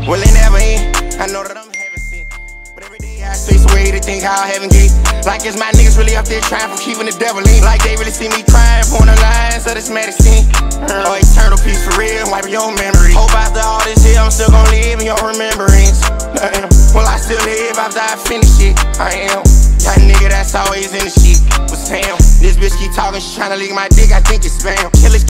Will it never end? I know that I'm heaven sent, but every day I space away to think how heaven get. Like it's my niggas really up there trying for keeping the devil in. Like they really see me crying for the lines of this medicine. Or eternal peace for real, wipe your memory. Hope after all this here, I'm still gon' live in your remembrance. Well, I still live after I finish it. I am that nigga that's always in the shit. But Sam, this bitch keep talking, she tryna lick my dick, I think it's spam. Killers